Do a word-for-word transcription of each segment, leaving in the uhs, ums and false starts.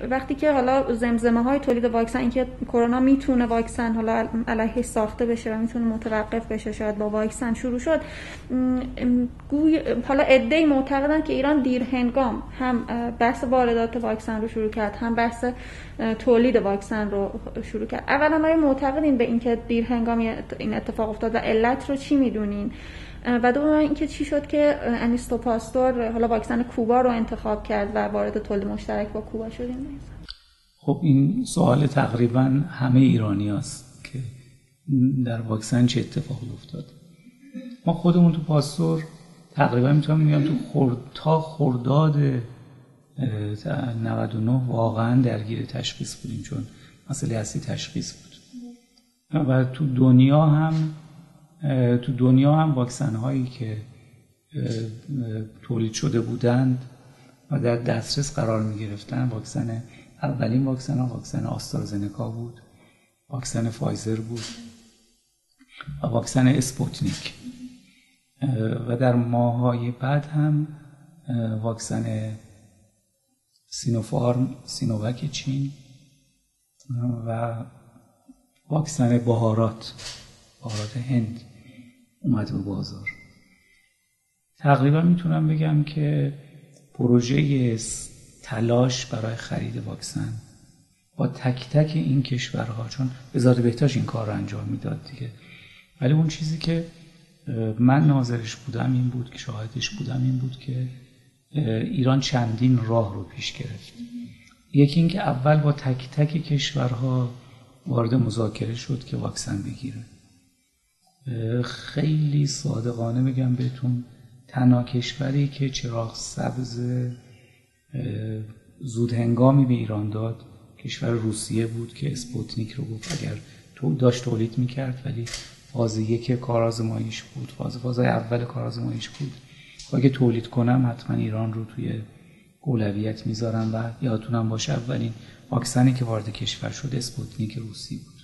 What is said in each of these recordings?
وقتی که حالا زمزمه های تولید واکسن، اینکه کرونا میتونه واکسن حالا علیه ساخته بشه و میتونه متوقف بشه شاید با واکسن شروع شد، حالا عده‌ای معتقدن که ایران دیر هنگام هم بحث واردات واکسن رو شروع کرد، هم بحث تولید واکسن رو شروع کرد. اولا آیا معتقدین به اینکه دیر هنگام این اتفاق افتاد و علت رو چی میدونین؟ و دوم اینکه چی شد که انیستو پاستور حالا واکسن کوبا رو انتخاب کرد و وارد تولید مشترک با کوبا شدیم؟ خب این سوال تقریبا همه ایرانی هست که در واکسن چه اتفاقی افتاد. ما خودمون تو پاستور تقریبا میتونم بگم تو خورد تا خرداد نود و نه واقعا درگیر تشخیص بودیم، چون مسئله اصلی تشخیص بود. و تو دنیا هم تو دنیا هم واکسن هایی که تولید شده بودند و در دسترس قرار می گرفتن، واکسن اولین واکسن ها واکسن آسترازنکا بود، واکسن فایزر بود و واکسن اسپوتنیک، و در ماه‌های بعد هم واکسن سینوفارم، سینووک چین و واکسن بهارات بهارات هند اومد به بازار. تقریبا میتونم بگم که پروژه تلاش برای خرید واکسن با تک تک این کشورها، چون وزارت بهداشت این کار رو انجام میداد دیگه، ولی اون چیزی که من ناظرش بودم این بود که شاهدش بودم این بود که ایران چندین راه رو پیش گرفت. یکی این که اول با تک تک کشورها وارد مذاکره شد که واکسن بگیره. خیلی صادقانه بگم بهتون، تنها کشوری که چراغ سبز زود هنگامی به ایران داد کشور روسیه بود که اسپوتنیک رو گفت اگر تو داشت تولید میکرد، ولی فاز یک کارآزماییش بود، فاز فازهای اول کارآزماییش بود و اگه تولید کنم حتما ایران رو توی اولویت میذارم. و یادتونم باشه اولین واکسنی که وارد کشور شد اسپوتنیک روسی بود.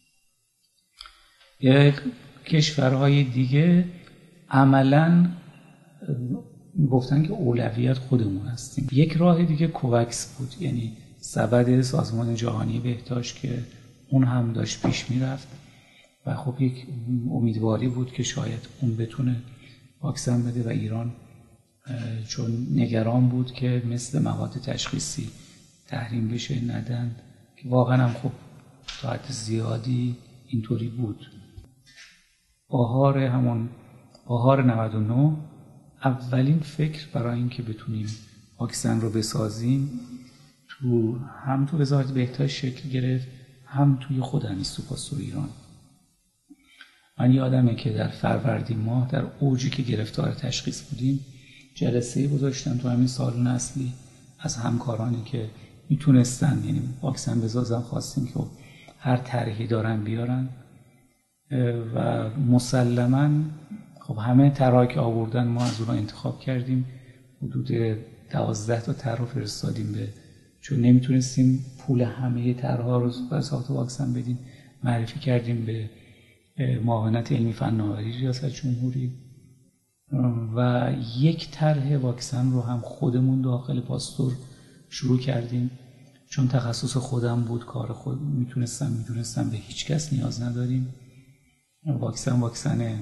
یه کشورهای دیگه عملاً گفتن که اولویت خودمون هستیم. یک راه دیگه کووکس بود، یعنی سبد سازمان جهانی بهداشت که اون هم داشت پیش میرفت و خب یک امیدواری بود که شاید اون بتونه واکسن بده و ایران چون نگران بود که مثل مواد تشخیصی تحریم بشه ندن، که واقعا هم خب تا حد زیادی اینطوری بود. بهار همون بهار نود و نه اولین فکر برای این که بتونیم واکسن رو بسازیم تو هم تو وزارت بهداشت شکل گرفت، هم توی خود انیستو پاستور ایران. من یادمه که در فروردین ماه در اوجی که گرفتار تشخیص بودیم جلسه‌ای گذاشتم تو همین سالن اصلی از همکارانی که میتونستن یعنی واکسن بسازن، خواستیم که هر طرحی دارن بیارن و مسلماً خب همه طرحی که آوردن ما از اونها انتخاب کردیم. حدود دوازده تا طرح فرستادیم به، چون نمیتونستیم پول همه طرح‌ها رو برای ساخت واکسن بدیم، معرفی کردیم به معاونت علمی فناوری ریاست جمهوری و یک طرح واکسن رو هم خودمون داخل پاستور شروع کردیم. چون تخصص خودم بود، کار خود میتونستم میدونستم به هیچ کس نیاز نداریم. واکسن واکسن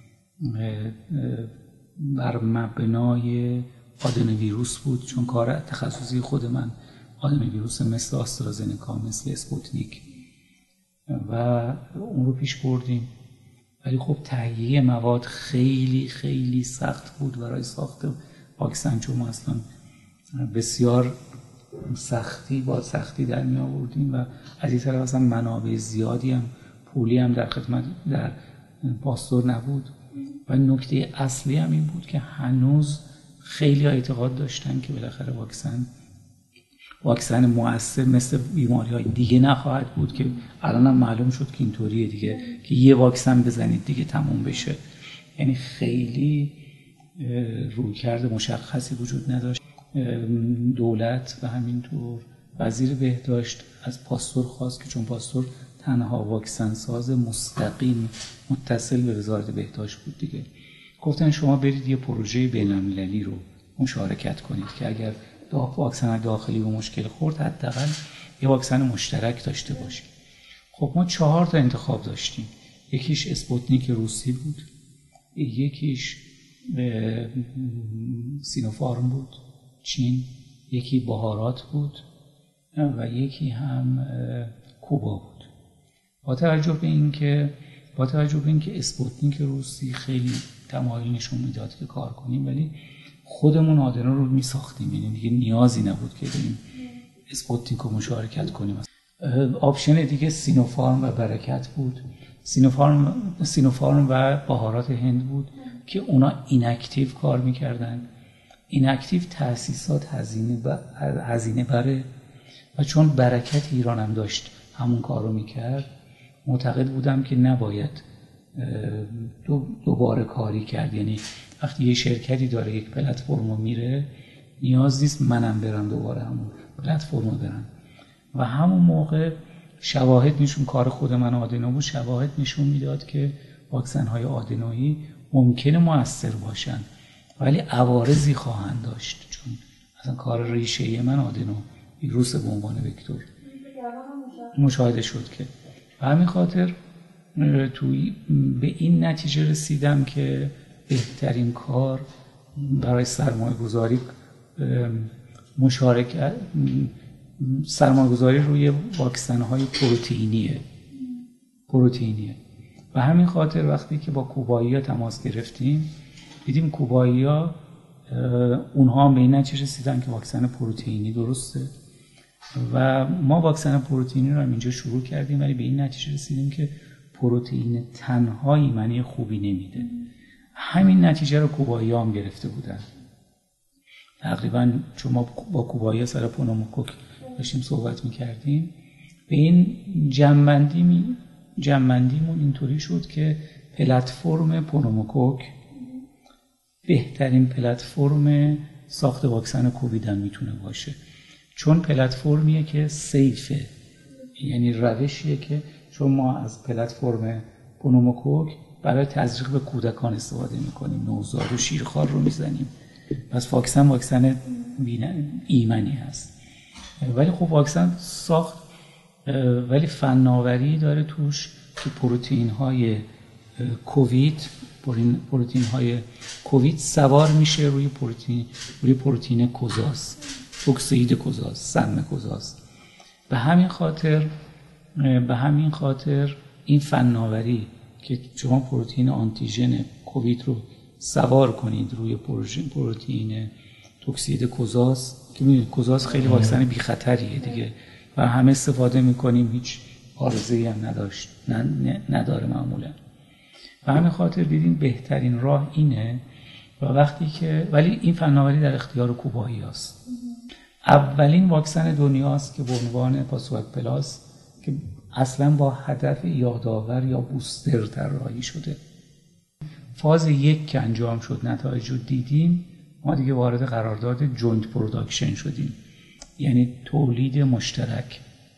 بر مبنای آدنوویروس بود، چون کار تخصصی خود من آدنوویروس مثل آسترازنکا، مثل اسپوتنیک و اون رو پیش بردیم. ولی خب تهیه مواد خیلی خیلی سخت بود برای ساخت واکسن، چون ما اصلا بسیار سختی با سختی در می آوردیم و از این طرف اصلا منابع زیادی هم پولی هم در خدمت در پاستور نبود. و نکته اصلی هم این بود که هنوز خیلی اعتقاد داشتن که بالاخره واکسن واکسن مؤثر مثل بیماری‌های دیگه نخواهد بود، که الان هم معلوم شد که اینطوریه دیگه، که یه واکسن بزنید دیگه تموم بشه. یعنی خیلی رویکرد مشخصی وجود نداشت. دولت و همینطور وزیر بهداشت از پاستور خواست که چون پاستور تنها واکسن ساز مستقیم متصل به وزارت بهداشت بود دیگه، گفتن شما برید یه پروژه بین‌المللی رو مشارکت کنید که اگر واکسن داخلی به مشکل خورد حداقل یه واکسن مشترک داشته باشیم. خب ما چهار تا انتخاب داشتیم. یکیش اسپوتنیک روسی بود، یکیش سینوفارم بود چین، یکی بهارات بود و یکی هم کوبا بود. با توجه به اینکه با توجه به اینکه اسپوتنیک روسی خیلی تمایل نشون میداد که کار کنیم، ولی خودمون آدنو رو میساختیم، یعنی دیگه نیازی نبود که بریم اسپوتنیک رو مشارکت کنیم. آپشن دیگه سینوفارم و برکت بود. سینوفارم سینوفارم و بهارات هند بود که اونا ایناکتیو کار میکردن. ایناکتیو تأسیسات هزینه ب... هزینه بره و چون برکت ایران هم داشت همون کار رو میکرد، معتقد بودم که نباید دو دوباره کاری کرد. یعنی وقتی یه شرکتی داره یک پلتفرم رو میره، نیاز نیست منم برم دوباره همون پلتفرم رو برم. و همون موقع شواهد نشون، کار خود من آدنو بود، شواهد نشون میداد که واکسن های آدنویی ممکنه مؤثر باشن ولی عوارضی خواهند داشت، چون اصلا کار ریشه‌ای من آدنو ویروس به عنوان وکتور مشاهده شد. که به همین خاطر توی به این نتیجه رسیدم که بهترین کار برای سرمایه گذاری مشارکت سرمایه گذاری روی واکسن های پروتئینیه پروتئینیه و همین خاطر وقتی که با کوبایی ها تماس گرفتیم، دیدیم کوبایی ها اونها به این نتیجه رسیدن که واکسن پروتئینی درسته و ما واکسن پروتئینی رو هم اینجا شروع کردیم، ولی به این نتیجه رسیدیم که پروتئین تنهایی معنی خوبی نمیده. همین نتیجه رو کوبایی ها هم گرفته بودن تقریبا، چون ما با کوبایی ها سر پنوموکوک داشتیم صحبت میکردیم. به این جنبندی می جنبندیمون اینطوری شد که پلتفرم پنوموکوک بهترین پلتفرم ساخت واکسن کووید هم میتونه باشه، چون پلتفرمیه که سیفه، یعنی روشیه که چون ما از پلتفرم پنوموکوک برای تزریق به کودکان استفاده میکنیم، نوزاد و شیرخوار رو میزنیم، پس واکسن واکسن ایمنی هست. ولی خب واکسن ساخت ولی فناوری داره توش که پروتئین های کووید پروتئین های کووید سوار میشه روی پروتئین روی پروتئین کوزاس، توکسید کوزاس، سم کوزاس. به همین خاطر به همین خاطر این فناوری که شما پروتئین آنتیژن کووید رو سوار کنید روی پروتئین توکسید کوزاس، که می‌دونید کوزاس خیلی واکسن بی خطریه دیگه و همه استفاده می‌کنیم، هیچ عارضه‌ای هم نداشت نداره معمولا. و همین خاطر دیدیم بهترین راه اینه و وقتی که ولی این فناوری در اختیار کوبایی است. اولین واکسن دنیاست که به عنوان پاسوک پلاس که اصلا با هدف یادآور یا بوستر طراحی شده. فاز یک که انجام شد، نتایج رو دیدیم، ما دیگه وارد قرارداد جوینت پروداکشن شدیم، یعنی تولید مشترک.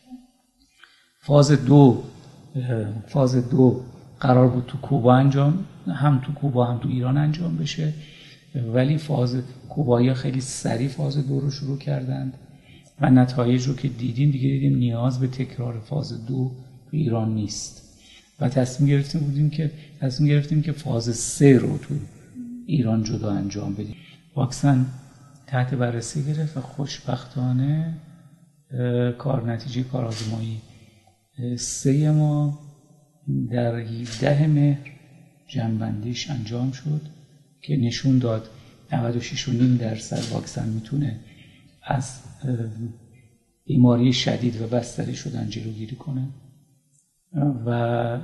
فاز دو فاز دو قرار بود تو کوبا انجام هم تو کوبا هم تو ایران انجام بشه، ولی فاز کوبایی خیلی سریع فاز دو رو شروع کردند و نتایج رو که دیدیم دیگه دیدیم نیاز به تکرار فاز دو تو ایران نیست و تصمیم گرفتیم بودیم که تصمیم گرفتیم که فاز سه رو تو ایران جدا انجام بدیم. واکسن تحت بررسی گرفت و خوشبختانه کار نتیجه کارآزمایی سه ما در هفدهم مهر جنبندیش انجام شد که نشون داد نود و شش و نیم درصد واکسن میتونه از بیماری شدید و بستری شدن جلوگیری کنه و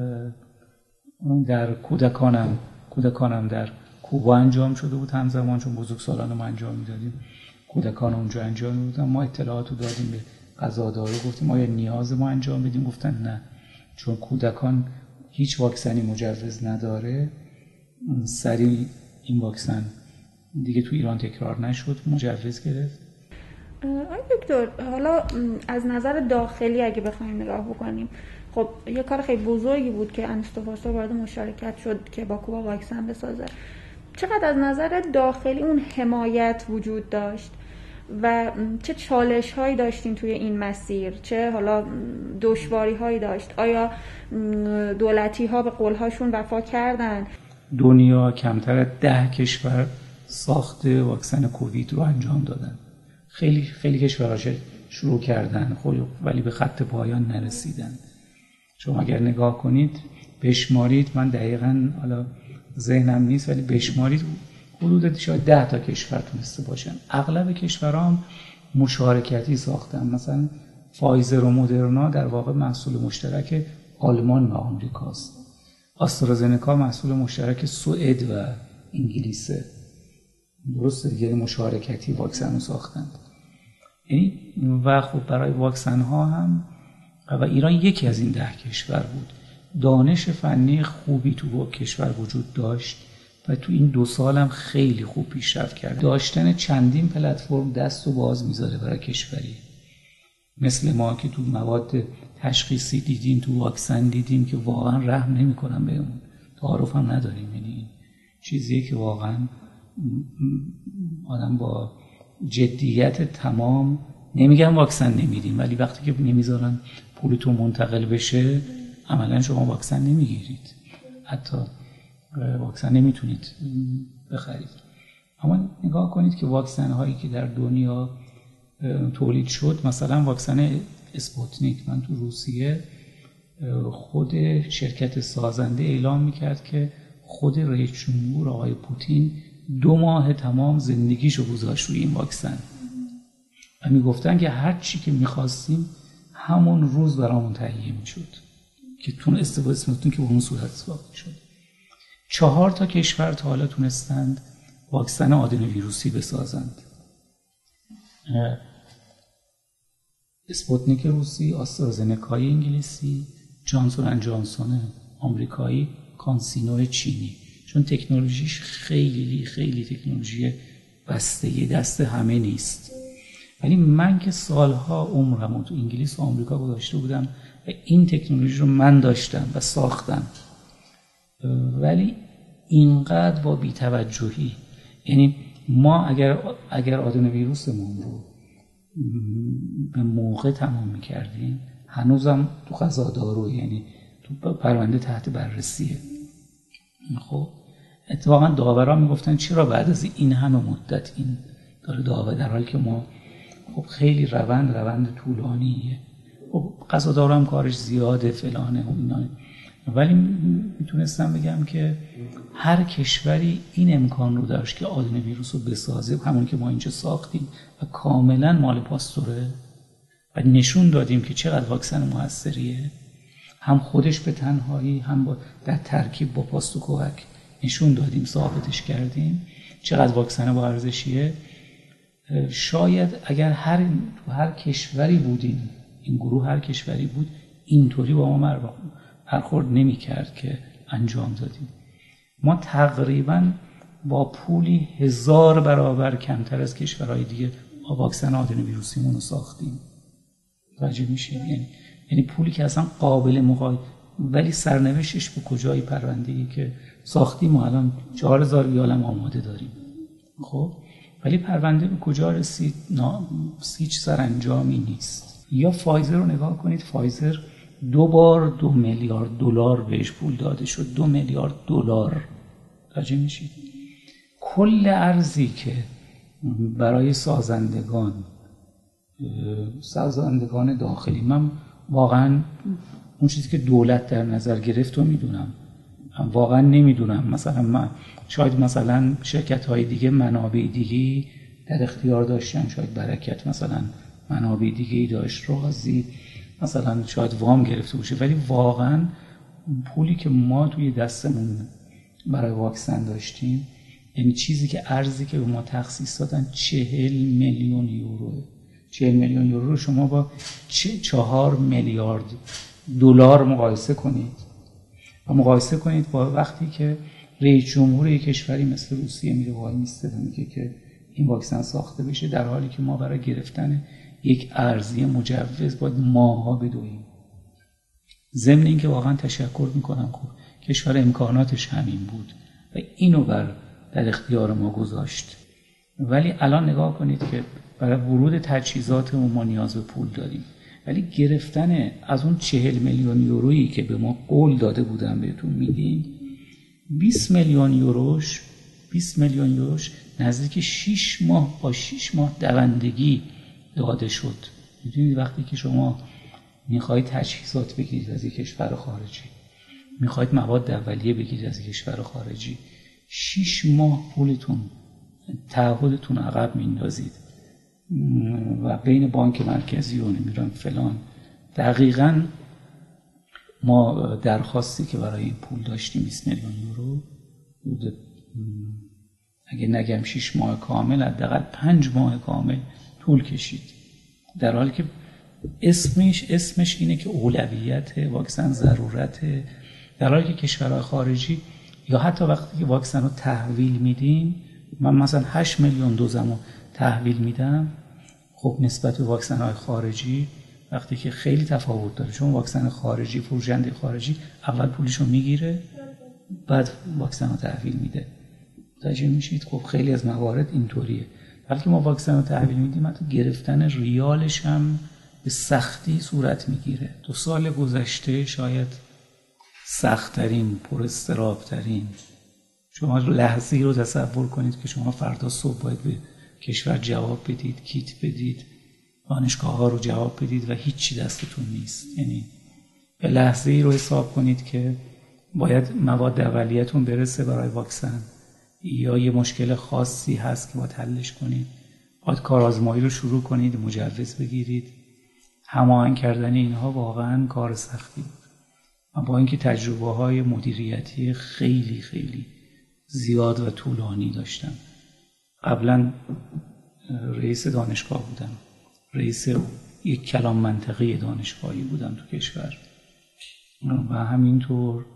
در کودکانم کودکانم در کوبا انجام شده بود همزمان، چون بزرگسالان ما انجام میدادیم، کودکان اونجا انجام میدادن. ما اطلاعات رو دادیم به قضادارو، گفتیم آیا نیاز ما انجام بدیم؟ گفتن نه، چون کودکان هیچ واکسنی مجوز نداره. سریع این واکسن دیگه تو ایران تکرار نشد، مجوز گرفت. آقای دکتر، حالا از نظر داخلی اگه بخوایم نگاه بکنیم، خب یه کار خیلی بزرگی بود که انستوفاسا وارد مشارکت شد که با کوبا واکسن بسازه. چقدر از نظر داخلی اون حمایت وجود داشت و چه چالش هایی داشتین توی این مسیر، چه حالا دشواری هایی داشت؟ آیا دولتی ها به قول هاشون وفا کردن؟ دنیا کمتر از ده کشور ساخت واکسن کووید رو انجام دادن. خیلی خیلی کشورها شروع کردن خب ولی به خط پایان نرسیدن. شما اگر نگاه کنید بشمارید، من دقیقاً حالا ذهنم نیست ولی بشمارید حدود شاید ده تا کشور تونسته باشن. اغلب کشورها هم مشارکتی ساختن. مثلا فایزر و مدرنا در واقع محصول مشترک آلمان و آمریکاست. آسترازنکا محصول مشترک سوئد و انگلیسه. درسته دیگه، مشارکتی واکسن رو ساختند. و خب برای واکسن ها هم و ایران یکی از این ده کشور بود. دانش فنی خوبی تو کشور وجود داشت و تو این دو سال هم خیلی خوب پیشرفت کرد. داشتن چندین پلتفرم دست و باز میذاره برای کشوری مثل ما که تو مواد تشخیصی دیدیم، تو واکسن دیدیم که واقعا رحم نمی‌کنن بهمون، تعارف هم نداریم. یعنی چیزیه که واقعا آدم با جدیت تمام، نمیگم واکسن نمیدیم ولی وقتی که نمیذارن پولتون منتقل بشه عملا شما واکسن نمیگیرید، حتی واکسن نمیتونید بخرید. اما نگاه کنید که واکسن هایی که در دنیا تولید شد، مثلا واکسن اسپوتنیک، من تو روسیه خود شرکت سازنده اعلام میکرد که خود رئیس جمهور آقای پوتین دو ماه تمام زندگیشو گذاشت روی این واکسن و میگفتن که هر چی که میخواستیم همون روز برامون تهیه میشد که تون استفاده اسمتون که به اون صورت ساخته شد. چهار تا کشور تا حالا تونستند واکسن آدنوویروسی بسازند: اسپوتنیک روسی، آسترازنکای انگلیسی، جانسون اند جانسون آمریکایی، کانسینو چینی. چون تکنولوژیش خیلی خیلی تکنولوژی بسته دست همه نیست، ولی من که سالها عمرم رو تو انگلیس و آمریکا گذاشته بودم و این تکنولوژی رو من داشتم و ساختم، ولی اینقدر با بی‌توجهی. یعنی ما اگر اگر آدنوویروسمون رو به موقع تمام می‌کردیم، هنوزم تو قضادارو، یعنی تو پرونده تحت بررسیه. خب اتفاقا داوران میگفتن چرا بعد از این همه مدت این داره داور، در حالی که ما خب خیلی روند روند طولانیه. خب قضادارا هم کارش زیاده فلانه و اینا، ولی میتونستم بگم که هر کشوری این امکان رو داشت که آدنوویروس رو بسازه، همون که ما اینجا ساختیم و کاملا مال پاستوره و نشون دادیم که چقدر واکسن موثریه، هم خودش به تنهایی هم با در ترکیب با پاستوکووک نشون دادیم، ثابتش کردیم چقدر واکسن با ارزشیه. شاید اگر هر تو هر کشوری بودیم، این گروه هر کشوری بود، اینطوری با ما برخورد نمی کرد که انجام دادیم. ما تقریبا با پولی هزار برابر کمتر از کشورهای دیگه واکسن آدنوویروسیمون رو ساختیم. توجه میشه؟ یعنی یعنی پولی که اصلا قابل مقایسه، ولی سرنوشتش به کجای پرونده‌ای که ساختیم ما الان چهار هزار ویالم آماده داریم. خب ولی پرونده به کجا رسید؟ نه، هیچ سرانجامی نیست. یا فایزر رو نگاه کنید، فایزر دو بار دو میلیارد دلار بهش پول داده شد، دو میلیارد دلار. توجه میشید؟ کل ارزی که برای سازندگان سازندگان داخلی، من واقعا اون چیزی که دولت در نظر گرفت رو میدونم، واقعا نمیدونم. مثلا من شاید مثلا شرکت های دیگه منابع دیگه در اختیار داشتن، شاید برکت مثلا منابع دیگه داشت، رازی مثلا شاید وام گرفته باشه، ولی واقعا پولی که ما توی دستمون برای واکسن داشتیم، یعنی چیزی که ارزی که به ما تخصیص دادن چهل میلیون یوروه. چهل میلیون یورو رو شما با چهار میلیارد دلار مقایسه کنید و مقایسه کنید با وقتی که رئیس جمهور یک کشوری مثل روسیه میره وای میسته و میگه که این واکسن ساخته بشه، در حالی که ما برای گرفتن یک ارزی مجوز باید ماها بدویم. ضمن اینکه واقعا تشکر میکنم، خب کشور امکاناتش همین بود و اینو بر در اختیار ما گذاشت. ولی الان نگاه کنید که برای ورود تجهیزاتمون ما نیاز به پول داریم، ولی گرفتن از اون چهل میلیون یورویی که به ما قول داده بودن بهتون میدیم، بیست میلیون یوروش بیست میلیون یوروش نزدیک شش ماه با شش ماه دوندگی داده شد. میدونید وقتی که شما میخواید تجهیزات بگیرید از یک کشور خارجی، میخواید مواد اولیه بگیرید از یک کشور خارجی، شش ماه پولتون تعهدتون عقب میندازید و بین بانک مرکزی و نمیدونم فلان. دقیقاً ما درخواستی که برای این پول داشتیم بیست میلیون یورو، اگه نگم شش ماه کامل، حداقل پنج ماه کامل طول کشید، در حالی که اسمش اسمش اینه که اولویت واکسن ضرورته، در حالی که کشورهای خارجی یا حتی وقتی که واکسن رو تحویل میدیم، من مثلا هشت میلیون دوزمو تحویل میدم، خب نسبت به واکسن های خارجی وقتی که خیلی تفاوت داره، چون واکسن خارجی فروشنده خارجی اول پولشو میگیره بعد واکسن رو تحویل میده. متوجه میشید؟ خب خیلی از موارد اینطوریه. بلکه ما واکسن رو تحویل میدیم، حتی گرفتن ریالش هم به سختی صورت میگیره. دو سال گذشته شاید سخت‌ترین، پر اضطراب‌ترین. شما لحظه‌ای رو تصور کنید که شما فردا صبح باید به کشور جواب بدید، کیت بدید، دانشگاه‌ها رو جواب بدید و هیچی دستتون نیست. یعنی به لحظه‌ای رو حساب کنید که باید مواد اولیه‌تون برسه برای واکسن، یا یه مشکل خاصی هست که باید حلش کنید، باید کارآزمایی رو شروع کنید، مجوز بگیرید. هماهنگ کردن اینها واقعاً کار سختی بود. من با اینکه تجربه‌های مدیریتی خیلی خیلی زیاد و طولانی داشتم، قبلا رئیس دانشگاه بودم، رئیس یک کلان منطقه دانشگاهی بودم تو کشور و همینطور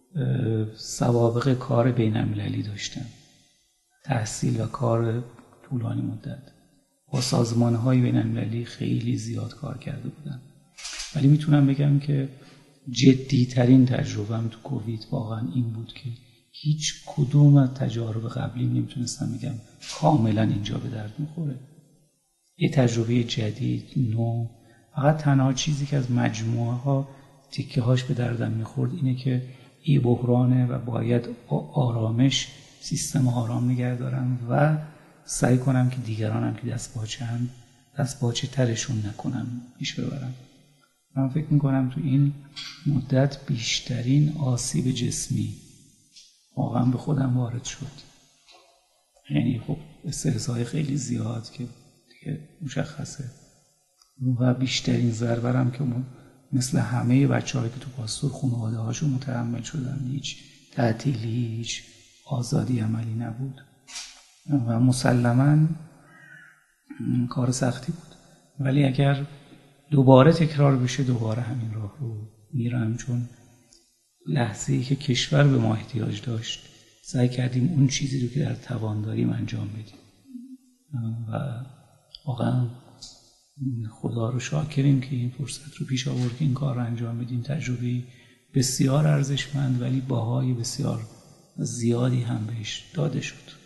سوابق کار بین‌المللی داشتم، تحصیل و کار طولانی مدت با سازمان‌های بین‌المللی خیلی زیاد کار کرده بودم. ولی میتونم بگم که جدی‌ترین تجربه‌ام تو کووید واقعا این بود که هیچ کدوم از تجارب قبلی نمیتونستم بگم کاملا اینجا به درد میخوره. یه تجربه جدید، نو. فقط تنها چیزی که از مجموعه ها تیکه هاش به دردم میخورد اینه که این بحرانه و باید با آرامش سیستم آرام نگه دارم و سعی کنم که دیگرانم که دست باچه هم دست باچه ترشون نکنم، پیش ببرم. من فکر میکنم تو این مدت بیشترین آسیب جسمی واقعا به خودم وارد شد. یعنی خب استرس‌های خیلی زیاد که دیگه مشخصه و بیشترین ضربه‌ام که مثل همه بچه‌هایی که تو پاستور خانواده هاشون متحمل شدن، هیچ تعطیلی، هیچ آزادی عملی نبود و مسلماً کار سختی بود. ولی اگر دوباره تکرار بشه دوباره همین راه رو میرم، چون لحظه‌ای که کشور به ما احتیاج داشت سعی کردیم اون چیزی رو که در توان داریم انجام بدیم و واقعا خدا رو شاکریم که این فرصت رو پیش آورد که این کار رو انجام بدیم. تجربه بسیار ارزشمند ولی باهای بسیار زیادی هم بهش داده شد.